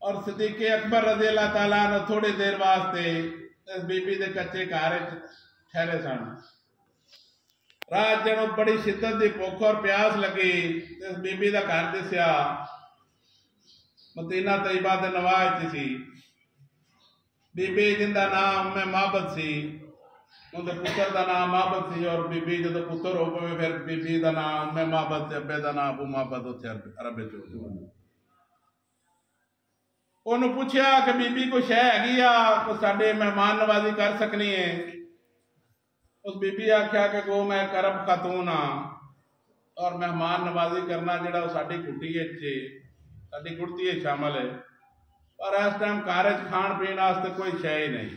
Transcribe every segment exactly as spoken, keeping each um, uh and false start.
और सिद्दीक़ अकबर रज़ी अल्लाह तआला अन्हु थोड़ी देर वास्ते इस बीबी दे कच्चे घर ठहरे सन। रात जदों बड़ी शिद्दत की भुख और प्यास लगी इस बीबी का घर दिसया मदीना तैयबा दे नवाह च सी। बीबी जिंदा नाम उम्मे माबद सी, उनके पुत्र का नाम माबद सी और बीबी जो पुत्र हो पवे फिर बीबी का नाम उम्मे माबद ते अब्बे का नाम अबू माबद उत्थे अरब च हो जाए। उन्होंने पूछया कि बीबी कोई शह हैगी आ को साडे मेहमान नवाजी कर सकनी है। उस बीबी आख्या कि गो मैं करब खातून हाँ और मेहमान नवाजी करना जो साड़ी कुटी साड़ी कुर्ती शामिल है, पर इस टाइम घर खाण पीण वास्ते कोई शह ही नहीं।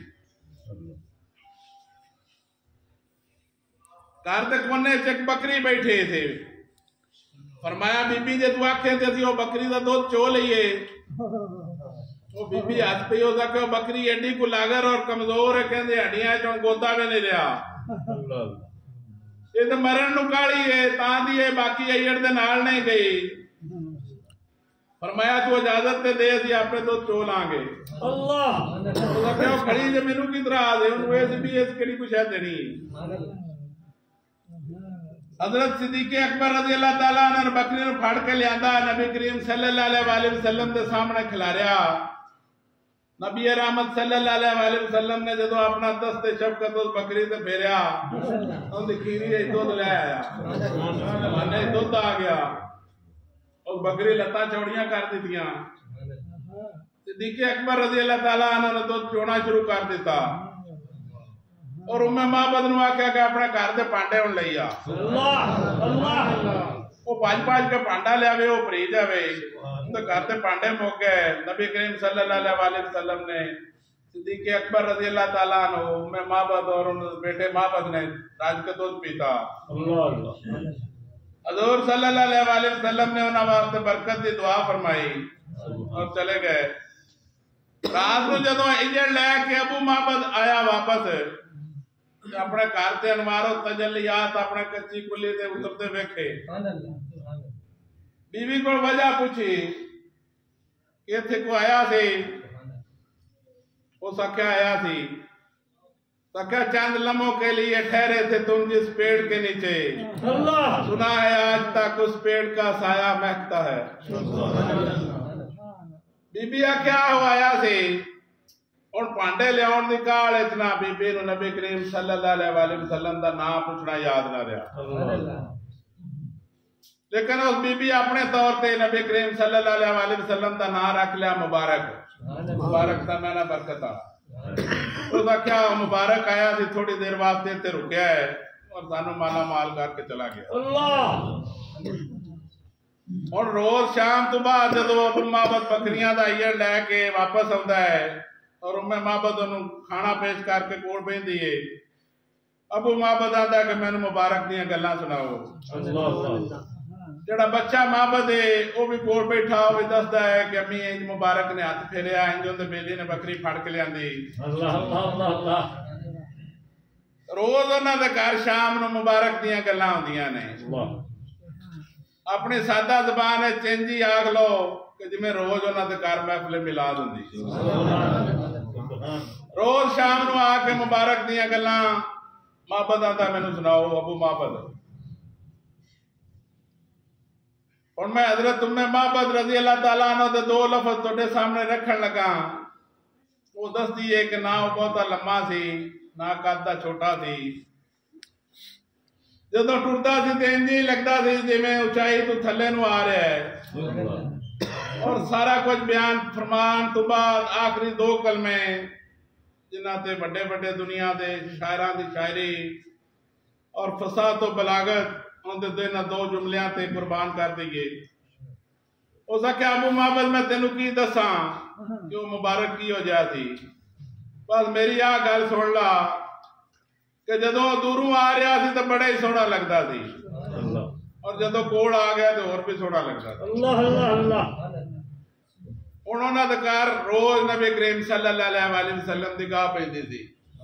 घर के कोने च एक बकरी बैठे थे। फरमाया बीबी जे तू आखे ते असीं बकरी का दूध चो लीए। वो बीबी हथ पी हो सके बकरी एडी को लागर और कमजोर है, कहते हड्डियां चो गोदा भी नहीं रहा, ये तो मरण नूं काली है तां दी है, बाकी अय्यड़ दे नाल नहीं गई। फरमाया तू इजाजत ते दे असीं आपे तो चो लांगे। अल्लाह क्यों खड़ी जे मैनू की तरह आ दे उन्होंने इस भी इस केड़ी कुछ है देनी। हजरत सिद्दीक़ अकबर रज़ी अल्लाह तआला अन्हु बकरी नूं फड़ के लियांदा, नबी करीम सल्लल्लाहु अलैहि वसल्लम दे सामने खिलारिया। नबी रहमत सल्लल्लाहु अलैहि वसल्लम ने जो अपना दस्ते शफकत उस बकरी से फेरिया उनकी खीरी दुध ले आया, माने दुध आ गया और बकरी लत्तां चौड़ियां कर दित्तियां। सिद्दीक़ अकबर रज़ी अल्लाह तआला अन्हु ने दुध चोना शुरू कर दिता और उम्मे माबद नूं आख्या कि अपने घर दे भांडे हुण लई आ। वो पांच पांच के भांडा लियावे वो भरी जावे, तो घर के भांडे मुक गए। नबी करीम सल्लल्लाहु अलैहि वसल्लम ने सिद्दीक़ अकबर रज़ी अल्लाह तआला अन्हु उम्मे माबद और उनके बेटे माबद ने राज का दूध पीता। हजूर सल्लल्लाहु अलैहि वसल्लम ने उन्हां वास्ते बरकत की दुआ फरमाई और चले गए। रात को जदों इजड़ लैके अबू माबद आया वापस अपने घर से अनवारो तजल्लियात अपने कच्ची कुली ते उतरते वेखे। बीवी को वजह पूछी कि इत्थे को आया सी। वो सख्या आया थी, सख्या चंद लम्हों के लिए ठहरे थे तुम जिस पेड़ के नीचे, सुना है आज तक उस पेड़ का साया महकता है। बीबी क्या हो आया सी और भांडे लियाउण दी काल इच ना बीबी नूं नबी करीम सल्लल्लाहु अलैहि वसल्लम दा नाम पूछना याद ना रहा। लेकिन उस बीबी अपने तौर पे नबी करीम सल्लल्लाहु अलैहि वसल्लम दा नाम रख लिया मुबारक। मुबारक दा मैंने बरकत आ। उसका क्या मुबारक आया सी, थोड़ी देर वास्ते ते रुकया है और सानू माला माल करके चला गया। और रोज शाम तो बाद जदों अबू माबद बकरियां दा अय्यड़ लैके वापस आउंदा है और उम्मे माबद उन्होंने खाना पेश करके कोल बहिंदी है। अबू माबद आंदा कि मैनू मुबारक दियां गल्लां सुनाओ। जड़ा बच्चा माबद है वह भी कोल बैठा वो भी दसदा है कि अम्मी इंज मुबारक ने हाथ फेरिया, इंज उहदे बेली ने बकरी फड़ के लियांदी। रोज उन्हां दे घर शाम नूं मुबारक दियां गल्लां हुंदियां ने। अपनी सादा जबान इंज ही आख लो कि जिवें रोज उन्हां दे घर महफिल मिलाद हुंदी। रोज शाम नूं आके मुबारक दियां गल्लां माबद आंदा मैनू सुनाओ। अबू माबद और मैं हजरत उम्मे माबद रज़ी अल्लाह तआला अन्हु दे दो लफ्ज तुहाडे सामने रखण लगा। वो दसदी है कि ना वो बहुता लम्मा सी ना कद दा छोटा सी। जदों टुरदा सी ते इंज ही लगदा सी जिवें उचाई तो थल्ले नूं आ रहा है। और सारा कुछ बयान फरमान तो बाद आखिरी दो कलमे जिन्हां ते बड़े बड़े दुनिया के शायरां दी शायरी और फसाद तो बलागत उनके दो जुमलियां ते कुर्बान कर दीए। उस आख्या अबू माबद मैं तेनू की दसा कि वो मुबारक की हो जा सी। बस मेरी आ गल सुन ला कि जदों दूरों आ रहा सी तो बड़ा ही सोहना लगता सी और जदों कोल आ गया तो होर भी सोहना लगता था। उन्होंने दे घर रोज नबी करीम सल्लल्लाहु अलैहि वसल्लम दी गाह पैंदी सी।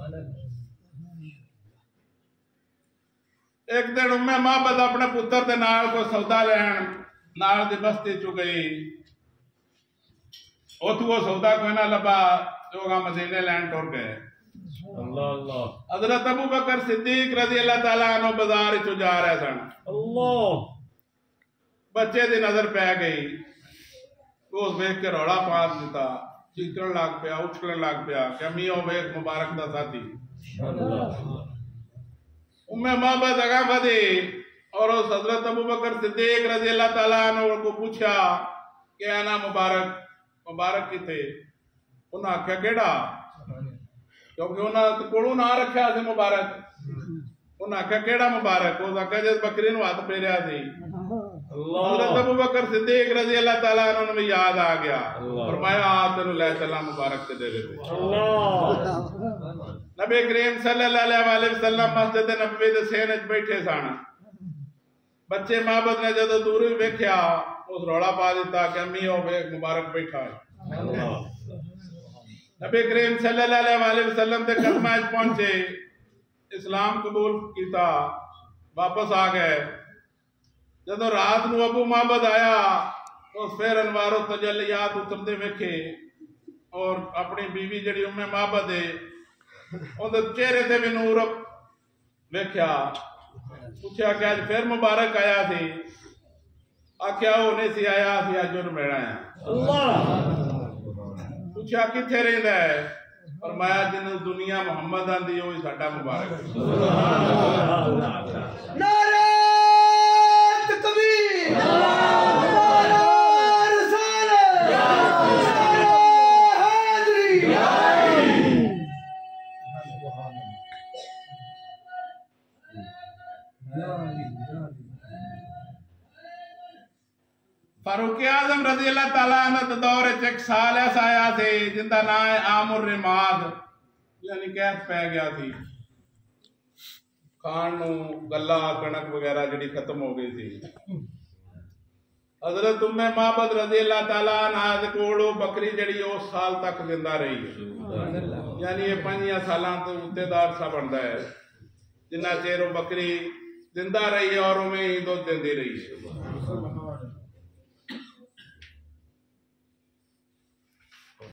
एक दिन उम्मे माबद अपने पुत्र के नाल को सौदा लैन नाल दी बस्ती चु गई। उत वो सौदा कोई ना लबा जो मदीने लैंड टुर गए। अल्लाह अल्लाह। हजरत अबू बकर सिद्दीक रजी अल्लाह तआला अन्हु बाजार चो जा रहे सन। अल्लाह। बच्चे दी नजर पै गई, उस वेख के रौला पा दिता, चीकण लग पिया, उछलण लग पिया कि अम्मी ओ वेख मुबारक दा साथी। उम्मे मोहब्बत अगा बढ़ी और उस हजरत अबू बकर सिद्दीक रजी अल्लाह तआला अन्हु को पूछा कि आना मुबारक मुबारक किथे? उन्हें आख्या केड़ा? क्योंकि उन्हें कोलों ना रखा सी मुबारक। उन्हें आख्या केड़ा मुबारक? उस आख्या जिस बकरी नूं हथ फेरिया सी। हजरत अबू बकर सिद्दीक रजी अल्लाह तआला अन्हु नूं याद आ गया, फरमाया आ तेनू ले चला मुबारक ते डेरे ते। नबी करीम सल्लल्लाहु अलैहि वसल्लम मस्जिद नबवी दे सेन च बैठे सन। बच्चे माबद ने जदों दूर वेख्या उस रौला पा दिता कि अम्मी ओ वेख मुबारक बैठा है। नबी करीम सल्लल्लाहु अलैहि वसल्लम के कदमां च पहुंचे, इस्लाम कबूल किया, वापस आ गए। जदों रात नूं अबू माबद आया तो फिर अनवारो तजल्लियात उतरते वेखे और अपनी बीवी जड़ी उम्मे माबद है उहदे चेहरे ते भी नूर वेख्या। पूछा कि अज फिर मुबारक आया सी? आख्या वो नहीं सी आया, सी अज उन्हें मिलना है। पूछा किथे रहिंदा है? फरमाया जिन्हों दुनिया मुहम्मद आंदी ओ ही साडा मुबारक है। नारे तकबीर, नारे रिसालत, नारे हैदरी। फारूक आजम रजी अल्लाह तआला अन्हु दे दौर च एक साल ऐसा आया सी जिंदा नाम है आमुर रिमाद, यानी कैद पै गया थी। खान नूं गल्ला कणक वगैरह जिहड़ी खत्म हो गई थी। हजरत उम्मे माबद रजी अल्लाह तआला अन्हा दे कोल बकरी जिहड़ी उस साल तक जिंदा रही, यानी ये पंजियां सालां तो उत्ते दा अरसा बनदा है जिन्ना चेर वो बकरी जिंदा रही है और उमें ही दुध देंदी रही है।